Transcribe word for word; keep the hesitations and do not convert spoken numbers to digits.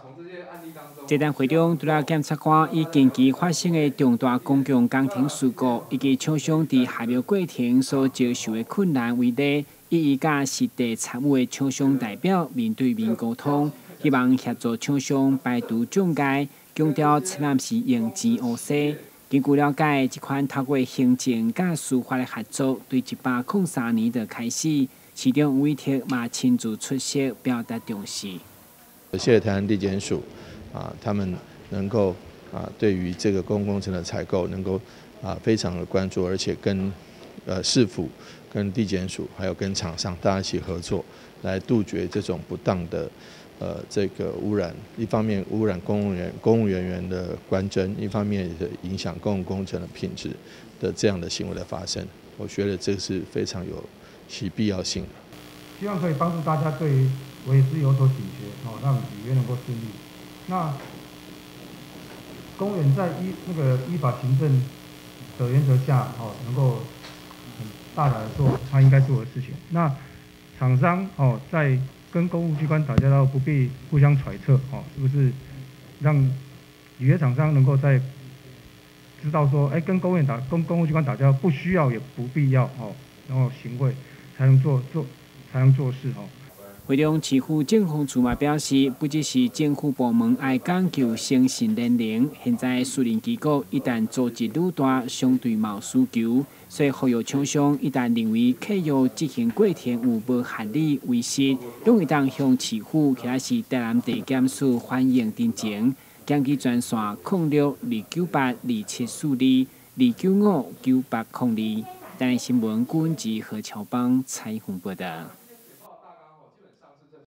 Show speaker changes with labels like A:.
A: 这单会中，除了检察官以近期发生的重大公共工程事故以及厂商伫下庙过程所遭受的困难为例，伊以甲实地参与的厂商代表面对面沟通，希望协助厂商排除障碍，强调千万是用钱学习。根据了解，这款透过行政甲司法的合作，对一百零三年就开始，市长委托嘛亲自出席，表达重视。
B: 谢谢台湾地检署啊，他们能够啊对于这个公共工程的采购能够啊非常的关注，而且跟呃市府、跟地检署还有跟厂商大家一起合作，来杜绝这种不当的呃这个污染。一方面污染公务员公务人员的官箴，一方面也影响公共工程的品质的这样的行为的发生，我觉得这是非常有其必要性的。
C: 希望可以帮助大家对维斯有所警觉，哦，让履约能够顺利。那公务员在依那个依法行政的原则下，哦，能够很大胆的做他应该做的事情。那厂商哦，在跟公务机关打交道，不必互相揣测，哦，是不是让履约厂商能够在知道说，哎，跟公务员打跟公务机关打交道，不需要也不必要，哦，然后行贿才能做做才能做事，哦。
A: 会中市府政风处嘛表示，不只是政府部门爱讲求诚信廉明，现在私人机构一旦组织愈大，相对嘛有需求，所以呼吁厂商一旦认为契约执行过程有无合理违失，拢会当向市府或者是台南地检署反映陈情。检举专线零六二九八二七四二二九五九八零二。台南新闻郭文吉和乔邦采访报道。